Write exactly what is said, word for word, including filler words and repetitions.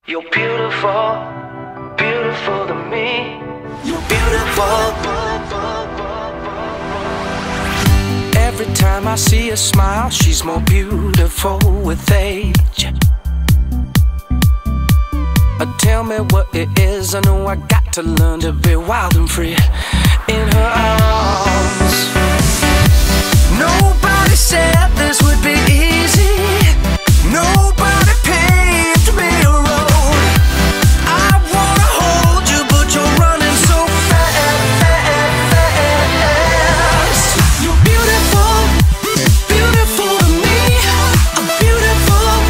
You're beautiful, beautiful to me. You're beautiful. Every time I see her smile, she's more beautiful with age. Uh, tell me what it is, I know I got to learn to be wild and free in her arms.